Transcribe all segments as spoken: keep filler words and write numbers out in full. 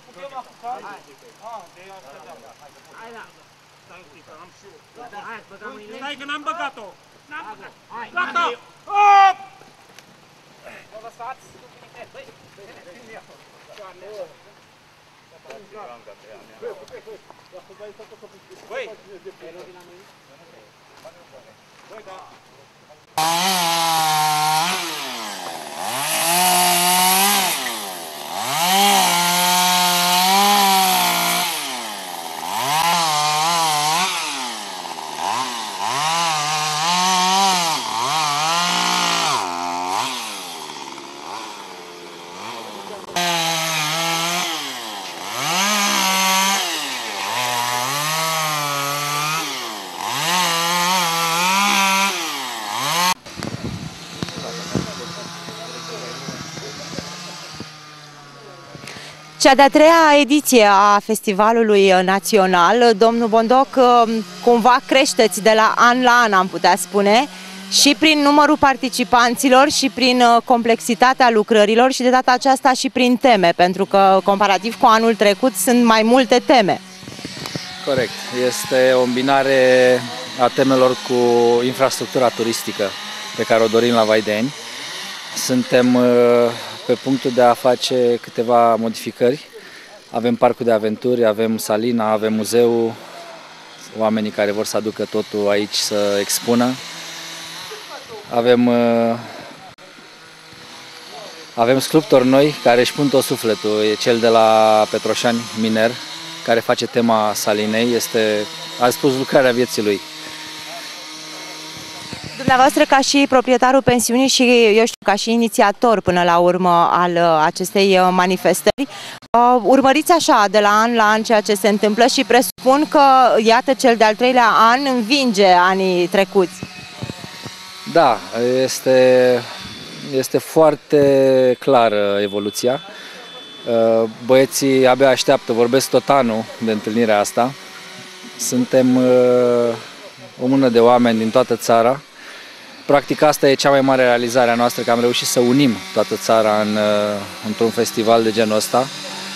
putem apuca? Ah, de asta da. Hai la. Stai un pic, că am și eu. Hai, băgăm mâinile. Stai că n-am băgat-o. N-am băgat. Hai. Gata! Hop! Vă lăsați? Băi, Băi! Băi, da! Cea de-a treia ediție a Festivalului Național, domnul Bondoc, cumva creșteți de la an la an, am putea spune, și prin numărul participanților și prin complexitatea lucrărilor și de data aceasta și prin teme, pentru că comparativ cu anul trecut sunt mai multe teme. Corect. Este o îmbinare a temelor cu infrastructura turistică pe care o dorim la Vaideni. Suntem pe punctul de a face câteva modificări. Avem parcul de aventuri, avem salina, avem muzeul, oamenii care vor să aducă totul aici să expună. Avem, avem sculptori noi care își pun tot sufletul. E cel de la Petroșani, miner, care face tema salinei. Este, a spus, lucrarea vieții lui. Dumneavoastră, ca și proprietarul pensiunii și, eu știu, ca și inițiator până la urmă al acestei manifestări, urmăriți așa de la an la an ceea ce se întâmplă și presupun că, iată, cel de-al treilea an învinge anii trecuți. Da, este, este foarte clară evoluția. Băieții abia așteaptă, vorbesc tot anul de întâlnirea asta. Suntem o mână de oameni din toată țara. Practic asta e cea mai mare realizare a noastră, că am reușit să unim toată țara în, într-un festival de genul ăsta.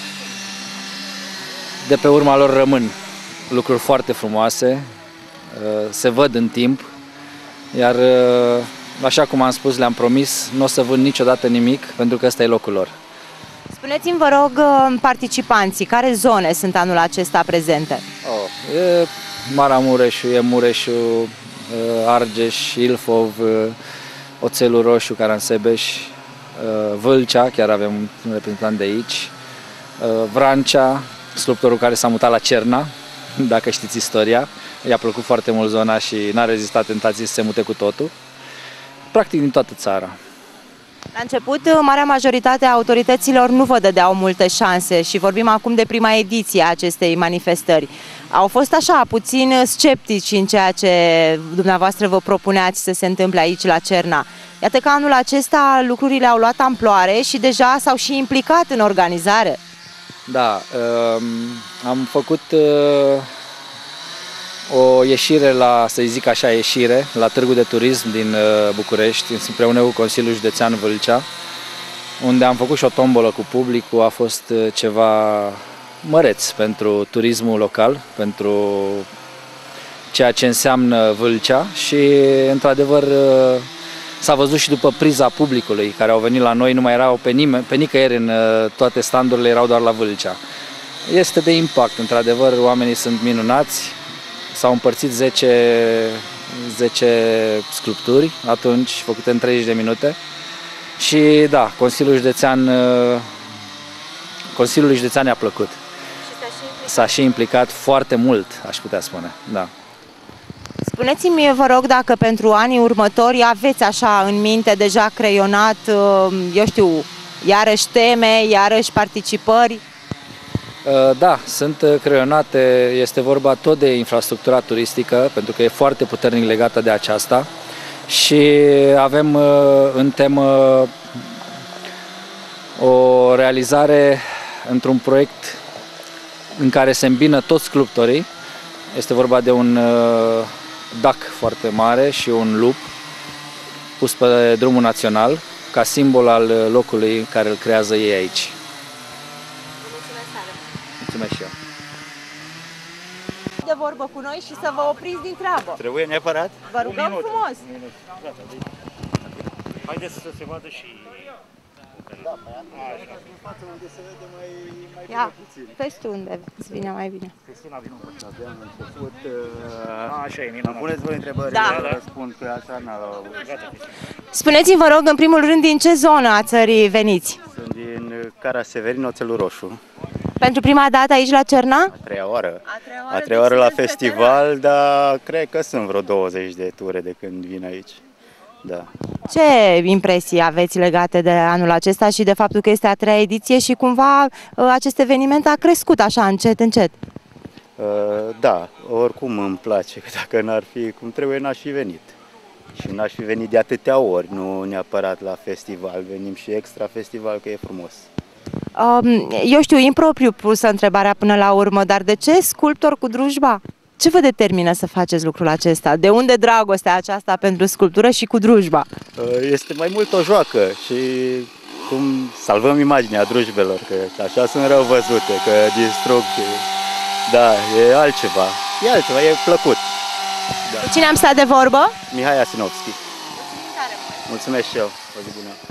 De pe urma lor rămân lucruri foarte frumoase, se văd în timp, iar așa cum am spus, le-am promis, nu o să vând niciodată nimic, pentru că ăsta e locul lor. Spuneți-mi, vă rog, participanții, care zone sunt anul acesta prezente? Oh, e Maramureșu, e Mureșu, Argeș, Ilfov, Oțelul Roșu, Caransebeș, Vâlcea, chiar avem un reprezentant de aici, Vrancea, sculptorul care s-a mutat la Cerna, dacă știți istoria. I-a plăcut foarte mult zona și n-a rezistat tentației să se mute cu totul. Practic din toată țara. La început, marea majoritate a autorităților nu vă dădeau multe șanse și vorbim acum de prima ediție a acestei manifestări. Au fost așa puțin sceptici în ceea ce dumneavoastră vă propuneați să se întâmple aici la Cerna. Iată că anul acesta lucrurile au luat amploare și deja s-au și implicat în organizare. Da, am făcut o ieșire la, să zic așa, ieșire, la Târgul de Turism din București, împreună cu Consiliul Județean Vâlcea, unde am făcut și o tombolă cu publicul. A fost ceva măreț pentru turismul local, pentru ceea ce înseamnă Vâlcea și, într-adevăr, s-a văzut și după priza publicului care au venit la noi, nu mai erau pe, nimeni, pe nicăieri în toate standurile, erau doar la Vâlcea. Este de impact, într-adevăr, oamenii sunt minunați. S-au împărțit zece sculpturi atunci, făcute în treizeci de minute. Și da, Consiliul Județean, Consiliul Județean i-a plăcut. S-a și implicat foarte mult, aș putea spune. Da. Spuneți-mi, vă rog, dacă pentru anii următori aveți așa în minte deja creionat, eu știu, iarăși teme, iarăși participări? Da, sunt creionate, este vorba tot de infrastructura turistică, pentru că e foarte puternic legată de aceasta și avem în temă o realizare într-un proiect în care se îmbină toți sculptorii. Este vorba de un dac foarte mare și un lup pus pe drumul național ca simbol al locului care îl creează ei aici. Mulțumesc tare! de vorbă cu noi și să vă opriți din treabă. Trebuie neapărat? Vă rugăm frumos. Gata, deci. Haideți să se vadă și... Da, așa. În față unde se vede mai, mai Ia, bine puțin. vezi tu unde îți vine mai bine. Cristina, vină cu așa. Abia am început. A, așa e, Îmi minunat. puneți voi întrebări, Da. eu răspund că așa n-au avut. Gata, Cristina. Spuneți-mi, vă rog, în primul rând, din ce zonă a țării veniți? Sunt din Cara Severin, Oțelul Roșu. Pentru prima dată aici la Cerna? A treia oară. A treia A treia oară deci la sunteți festival, dar cred că sunt vreo douăzeci de ture de când vin aici. Da. Ce impresii aveți legate de anul acesta și de faptul că este a treia ediție și cumva acest eveniment a crescut așa încet, încet? Uh, da, oricum îmi place, că dacă n-ar fi cum trebuie, n-aș fi venit. Și n-aș fi venit de atâtea ori, nu neapărat la festival, venim și extra festival, că e frumos. Um, eu știu, impropriu pusă întrebarea până la urmă, dar de ce sculptor cu drujba? Ce vă determină să faceți lucrul acesta? De unde dragostea aceasta pentru sculptură și cu drujba? Este mai mult o joacă și cum salvăm imaginea drujbelor, că așa sunt rău văzute, că distrug. Da, e altceva. E altceva, e plăcut. Da. Cu cine am stat de vorbă? Mihai Asinovski. Mulțumesc și eu. O zi bună.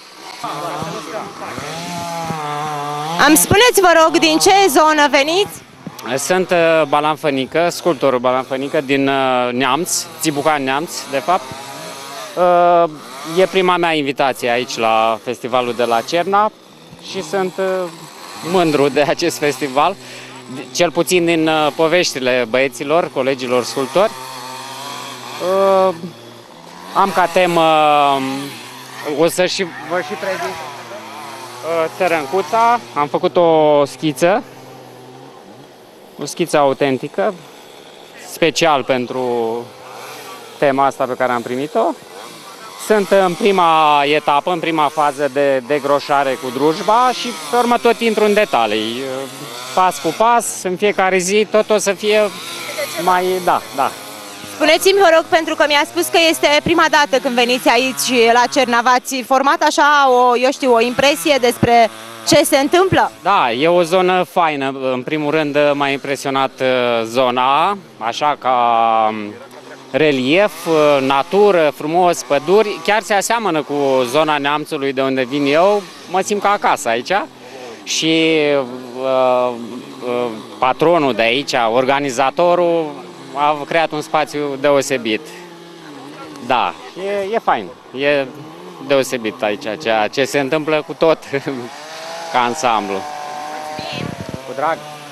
Am spuneți, vă rog, din ce zonă veniți? Sunt uh, Balan Fănică, sculptorul Balan Fănică din uh, Neamț, Țibucan Neamț, de fapt. Uh, e prima mea invitație aici la festivalul de la Cerna și sunt uh, mândru de acest festival, cel puțin din uh, poveștile băieților, colegilor sculptori. Uh, am ca temă, uh, o să și vă și prezint uh, Țărâncuța, am făcut o schiță. O schiță autentică, special pentru tema asta pe care am primit-o. Sunt în prima etapă, în prima fază de degroșare cu drujba și pe urmă tot intru în detalii. Pas cu pas, în fiecare zi tot o să fie mai... da, da. Spuneți-mi, vă rog, pentru că mi-a spus că este prima dată când veniți aici la Cerna, v-ați format așa o, eu știu, o impresie despre ce se întâmplă? Da, e o zonă faină. În primul rând m-a impresionat zona, așa ca relief, natură, frumos, păduri. Chiar se aseamănă cu zona Neamțului de unde vin eu. Mă simt ca acasă aici. Și uh, uh, patronul de aici, organizatorul, a creat un spațiu deosebit. Da, e, e fain. E deosebit aici ceea ce se întâmplă cu tot. Ca ansamblu. Cu drag.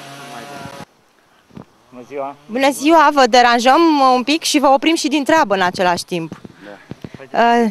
Bună ziua! Bună ziua, vă deranjăm un pic și vă oprim și din treabă în același timp. Da. Uh,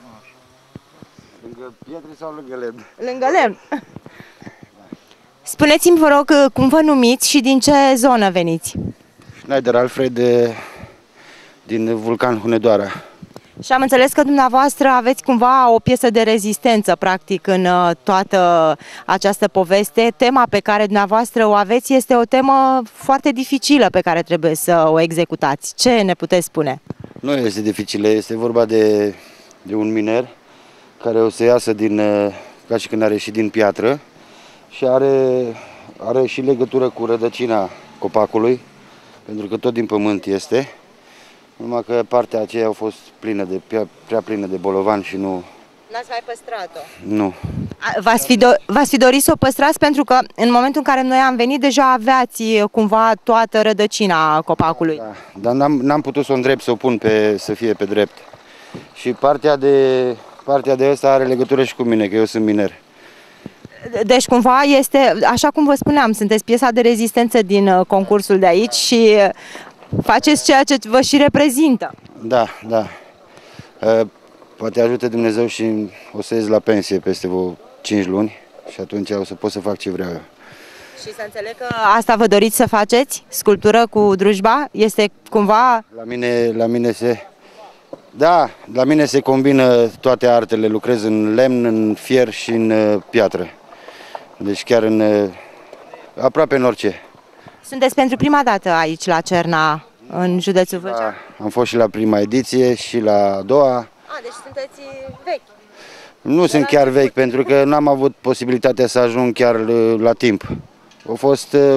Lângă pietre sau lângă lemn? lângă lemn. Spuneți-mi, vă rog, cum vă numiți și din ce zonă veniți? Schneider Alfred din Vulcan Hunedoara. Și am înțeles că dumneavoastră aveți cumva o piesă de rezistență, practic, în toată această poveste. Tema pe care dumneavoastră o aveți este o temă foarte dificilă pe care trebuie să o executați. Ce ne puteți spune? Nu este dificilă, este vorba de, de un miner care o să iasă din, ca și când are ieșit din piatră și are, are și legătură cu rădăcina copacului, pentru că tot din pământ este. Numai că partea aceea a fost plină de, prea, prea plină de bolovan și nu... N-ați mai păstrat-o? Nu. V-ați fi, do v-ați fi dorit să o păstrați pentru că în momentul în care noi am venit deja aveați cumva toată rădăcina copacului. Da, dar n-am putut să o îndrept, să o pun pe, să fie pe drept. Și partea de, partea de asta are legătură și cu mine, că eu sunt miner. Deci cumva este, așa cum vă spuneam, sunteți piesa de rezistență din concursul de aici și faceți ceea ce vă și reprezintă. Da, da. Poate ajută Dumnezeu și o să ies la pensie peste vreo cinci luni și atunci o să pot să fac ce vreau eu. Și să înțeleg că asta vă doriți să faceți? Sculptură cu drujba? Este cumva... La mine, la mine se... Da, la mine se combină toate artele. Lucrez în lemn, în fier și în piatră. Deci chiar în... aproape în orice. Sunteți pentru prima dată aici la Cerna, în județul Vâlcea? Da, am fost și la prima ediție și la a doua. A, deci sunteți vechi. Nu sunt chiar vechi, pentru că n-am avut posibilitatea să ajung chiar la timp. A fost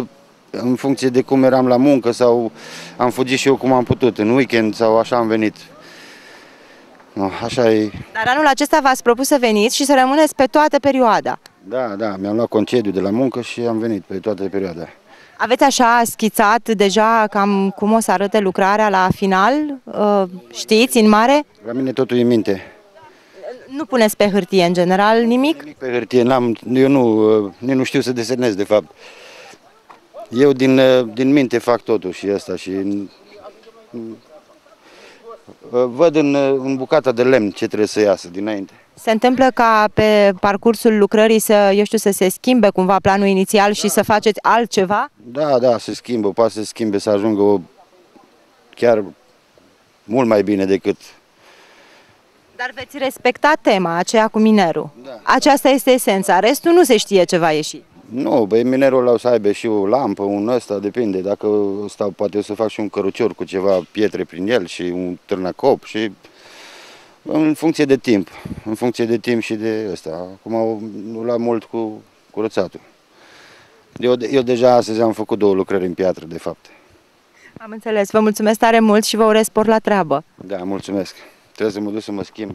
în funcție de cum eram la muncă sau am fugit și eu cum am putut, în weekend sau așa am venit. No, așa e. Dar anul acesta v-ați propus să veniți și să rămâneți pe toată perioada. Da, da, mi-am luat concediu de la muncă și am venit pe toată perioada. Aveți așa schițat deja cam cum o să arate lucrarea la final? Știți, în mare? La mine totul e în minte. Nu puneți pe hârtie în general nimic? Nimic pe hârtie, n-am, eu nu, nici nu știu să desenez de fapt. Eu din, din minte fac totul și asta și văd în, în bucata de lemn ce trebuie să iasă dinainte. Se întâmplă ca pe parcursul lucrării să, eu știu, să se schimbe cumva planul inițial și să faceți altceva? Da, da, se schimbă, poate să se schimbe, să ajungă o, chiar mult mai bine decât... Dar veți respecta tema aceea cu minerul. Da. Aceasta este esența, restul nu se știe ce va ieși. Nu, băi, minerul ăla o să aibă și o lampă, un ăsta, depinde. Dacă ăsta, poate o să fac și un cărucior cu ceva pietre prin el și un târnacop și... În funcție de timp, în funcție de timp și de ăsta. Acum nu l-am mult cu curățatul. Eu, eu deja astăzi am făcut două lucrări în piatră, de fapt. Am înțeles, vă mulțumesc tare mult și vă urez spor la treabă. Da, mulțumesc. Trebuie să mă duc să mă schimb.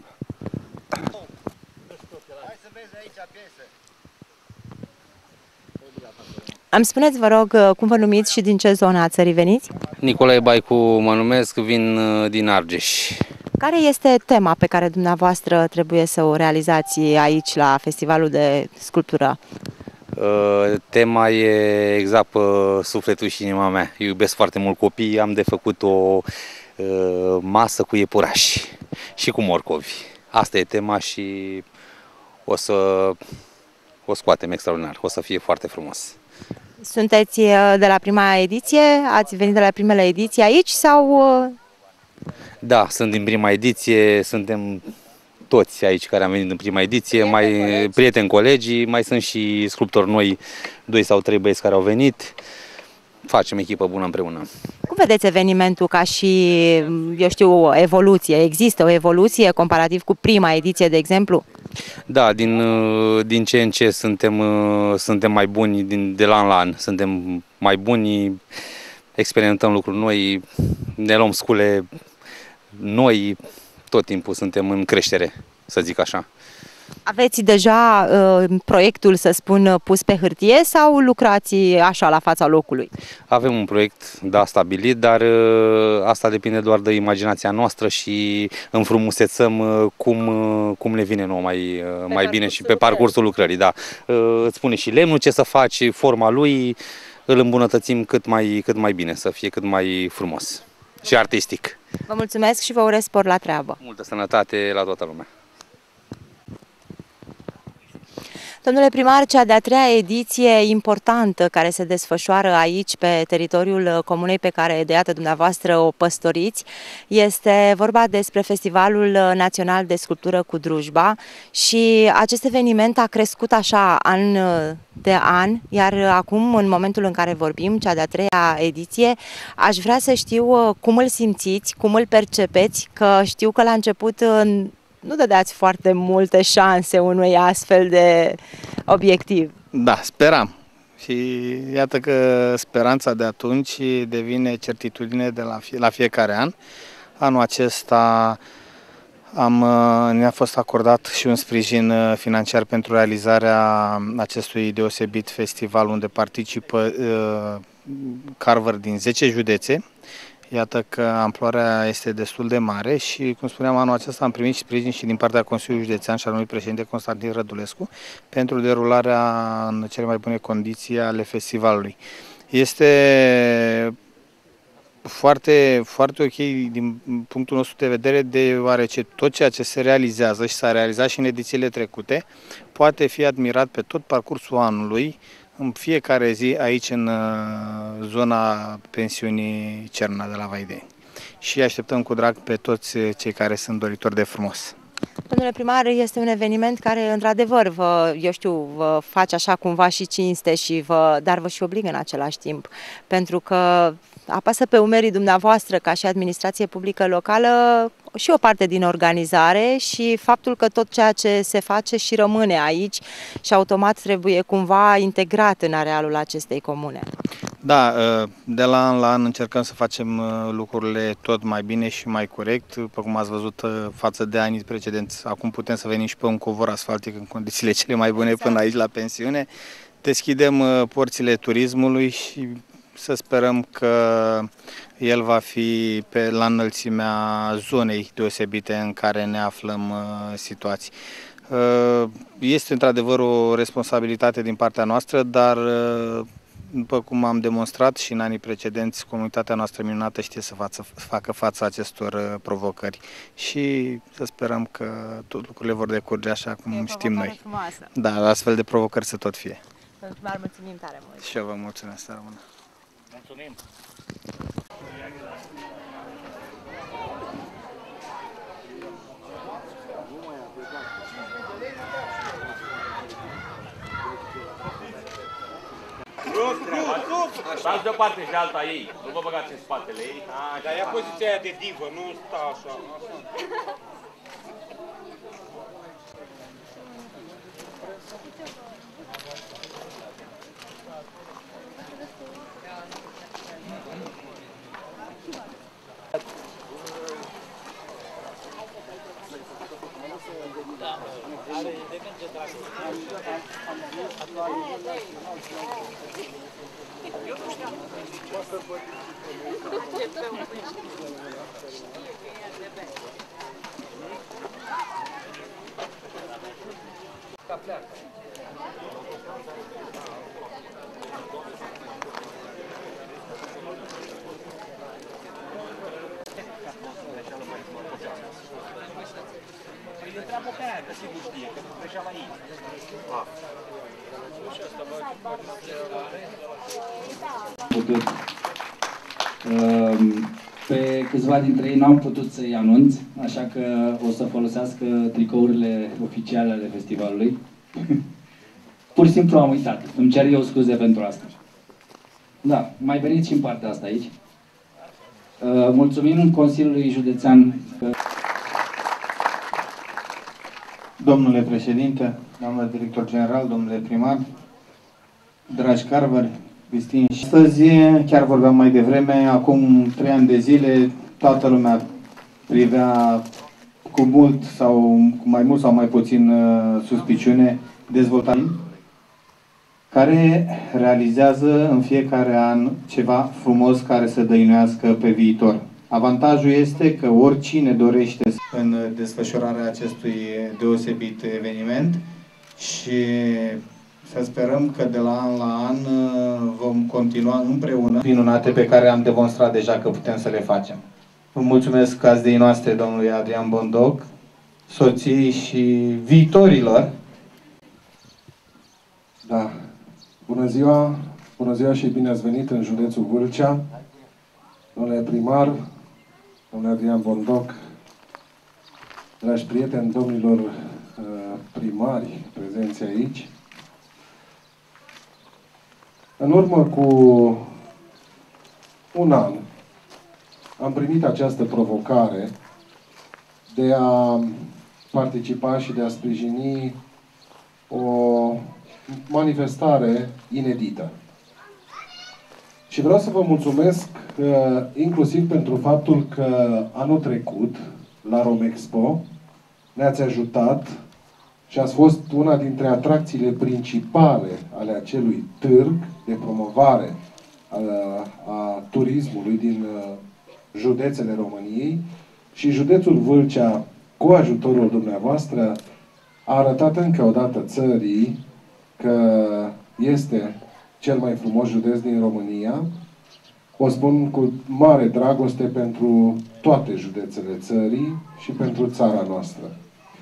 Îmi spuneți, vă rog, cum vă numiți și din ce zonă a țării veniți? Nicolae Baicu mă numesc, vin din Argeș. Care este tema pe care dumneavoastră trebuie să o realizați aici la Festivalul de Sculptură? Uh, tema e exact pe sufletul și inima mea. Eu iubesc foarte mult copiii, am de făcut o uh, masă cu iepurași și cu morcovi. Asta e tema și o să o scoatem extraordinar, o să fie foarte frumos. Sunteți de la prima ediție? Ați venit de la primele ediții aici sau... Da, sunt din prima ediție, suntem toți aici care am venit în prima ediție, prieteni, mai colegi. prieteni, colegii, mai sunt și sculptori noi, doi sau trei băieți care au venit. Facem echipă bună împreună. Cum vedeți evenimentul ca și, eu știu, o evoluție? Există o evoluție comparativ cu prima ediție, de exemplu? Da, din, din ce în ce suntem, suntem mai buni din, de la an la an. Suntem mai buni, experimentăm lucruri noi, ne luăm scule noi, tot timpul suntem în creștere, să zic așa. Aveți deja uh, proiectul, să spun, pus pe hârtie sau lucrați așa la fața locului? Avem un proiect, da, stabilit, dar uh, asta depinde doar de imaginația noastră și înfrumusețăm uh, cum, uh, cum ne vine nouă mai, uh, mai bine și pe parcursul lucrării. Da. Uh, îți spune și lemnul ce să faci, forma lui, îl îmbunătățim cât mai, cât mai bine, să fie cât mai frumos și artistic. Vă mulțumesc și vă urez spor la treabă. Multă sănătate la toată lumea. Domnule primar, cea de-a treia ediție importantă care se desfășoară aici pe teritoriul comunei pe care de iată dumneavoastră o păstoriți, este vorba despre Festivalul Național de Sculptură cu Drujba și acest eveniment a crescut așa an de an, iar acum, în momentul în care vorbim, cea de-a treia ediție, aș vrea să știu cum îl simțiți, cum îl percepeți, că știu că la început nu dădeați foarte multe șanse unui astfel de obiectiv. Da, speram. Și iată că speranța de atunci devine certitudine de la, fie, la fiecare an. Anul acesta am, ne-a fost acordat și un sprijin financiar pentru realizarea acestui deosebit festival unde participă uh, carver din zece județe. Iată că amploarea este destul de mare și, cum spuneam, anul acesta am primit sprijin și din partea Consiliului Județean și al lui președinte Constantin Rădulescu pentru derularea în cele mai bune condiții ale festivalului. Este foarte, foarte ok din punctul nostru de vedere, deoarece tot ceea ce se realizează și s-a realizat și în edițiile trecute poate fi admirat pe tot parcursul anului, în fiecare zi aici în zona pensiunii Cerna de la Vaideni. Și așteptăm cu drag pe toți cei care sunt doritori de frumos. Domnule primar, este un eveniment care, într-adevăr, vă, eu știu, vă face așa cumva și cinste, și vă, dar vă și obligă în același timp, pentru că apasă pe umerii dumneavoastră, ca și administrație publică locală, și o parte din organizare și faptul că tot ceea ce se face și rămâne aici și automat trebuie cumva integrat în arealul acestei comune. Da, de la an la an încercăm să facem lucrurile tot mai bine și mai corect. După cum ați văzut față de anii precedenți, acum putem să venim și pe un covor asfaltic în condițiile cele mai bune până aici la pensiune. Deschidem porțile turismului și să sperăm că el va fi pe, la înălțimea zonei deosebite în care ne aflăm situați. Este într-adevăr o responsabilitate din partea noastră, dar după cum am demonstrat și în anii precedenți, comunitatea noastră minunată știe să față, facă față acestor provocări și să sperăm că tot lucrurile vor decurge așa cum e știm noi. Frumoasă. Da, astfel de provocări să tot fie. Mulțumim tare mult. Și eu vă mulțumesc, să rămână. Mulțumim. Stați deoparte și de alta ei, nu vă băgați în spatele ei. Dar ia poziția aia de divă, nu sta așa. Întreabă pe aia, că sigur știe, că trecea la ei. Putut. Pe câțiva dintre ei n-am putut să-i anunț, așa că o să folosească tricourile oficiale ale festivalului. Pur și simplu am uitat. Îmi cer eu scuze pentru asta. Da, mai veniți și în partea asta aici. Mulțumim Consiliului Județean că... Domnule președinte, domnule director general, domnule primar, dragi carveri, distinși. Astăzi, chiar vorbeam mai devreme, acum trei ani de zile, toată lumea privea cu mult sau cu mai mult sau mai puțin uh, suspiciune dezvoltarea care realizează în fiecare an ceva frumos care să dăinuiască pe viitor. Avantajul este că oricine dorește în desfășurarea acestui deosebit eveniment și să sperăm că de la an la an vom continua împreună minunate pe care am demonstrat deja că putem să le facem. Vă mulțumesc gazdei noastre, domnului Adrian Bondoc, soției și viitorilor. Da. Bună ziua! Bună ziua și bine ați venit în județul Vâlcea. Domnule primar, domnule Adrian Bondoc, dragi prieteni, domnilor primari prezenți aici. În urmă cu un an am primit această provocare de a participa și de a sprijini o manifestare inedită. Și vreau să vă mulțumesc uh, inclusiv pentru faptul că anul trecut, la Romexpo, ne-ați ajutat și ați fost una dintre atracțiile principale ale acelui târg de promovare a, a turismului din uh, județele României și județul Vâlcea, cu ajutorul dumneavoastră, a arătat încă o dată țării că este cel mai frumos județ din România. O spun cu mare dragoste pentru toate județele țării și pentru țara noastră.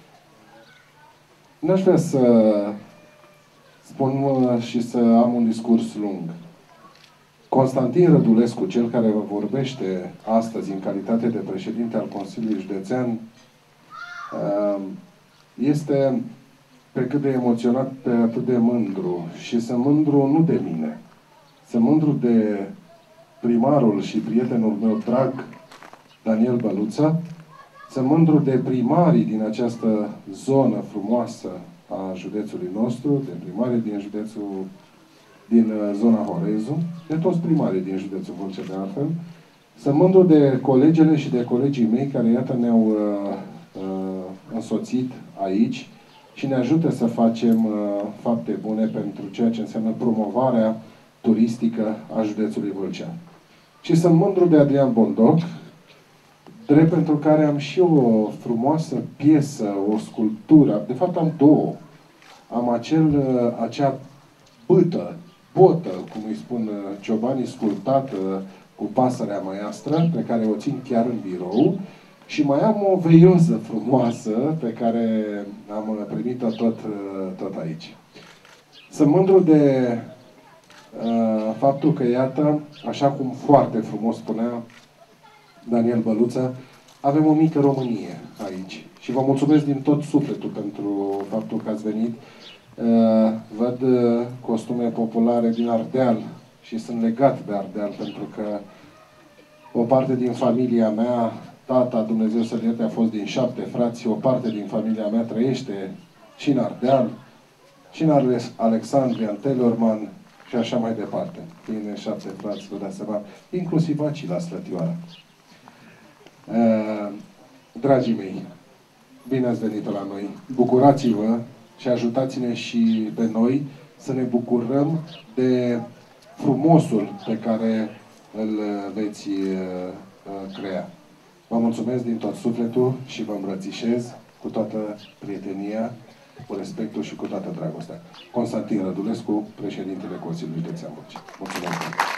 N-aș vrea să spun și să am un discurs lung. Constantin Rădulescu, cel care vă vorbește astăzi în calitate de președinte al Consiliului Județean, este pe cât de emoționat, pe atât de mândru. Și sunt mândru nu de mine. Sunt mândru de primarul și prietenul meu drag, Daniel Băluța. Sunt mândru de primarii din această zonă frumoasă a județului nostru, de primarii din județul din zona Horezu, de toți primarii din județul Vâlcea de altfel. Sunt mândru de colegele și de colegii mei care, iată, ne-au uh, uh, însoțit aici și ne ajută să facem uh, fapte bune pentru ceea ce înseamnă promovarea turistică a județului Vâlcea. Și sunt mândru de Adrian Bondoc, drept pentru care am și o frumoasă piesă, o sculptură, de fapt am două. Am acel, acea bâtă, botă, cum îi spun ciobanii, sculptată cu pasărea maiastră, pe care o țin chiar în birou, și mai am o veioză frumoasă pe care am primit-o tot, tot aici. Sunt mândru de uh, faptul că, iată, așa cum foarte frumos spunea Daniel Băluță, avem o mică Românie aici. Și vă mulțumesc din tot sufletul pentru faptul că ați venit. Uh, văd uh, costume populare din Ardeal și sunt legat de Ardeal pentru că o parte din familia mea, tata, Dumnezeu să-l ierte, a fost din șapte frați, o parte din familia mea trăiește și în Ardeal, și în Alexandria, în Telorman și așa mai departe. Fiind șapte frați, vă dați seama, inclusiv aici la Slătioara. Uh, dragii mei, bine ați venit la noi. Bucurați-vă și ajutați-ne și pe noi să ne bucurăm de frumosul pe care îl veți uh, crea. Vă mulțumesc din tot sufletul și vă îmbrățișez cu toată prietenia, cu respectul și cu toată dragostea. Constantin Rădulescu, președintele Consiliului Județean Vâlcea. Mulțumesc!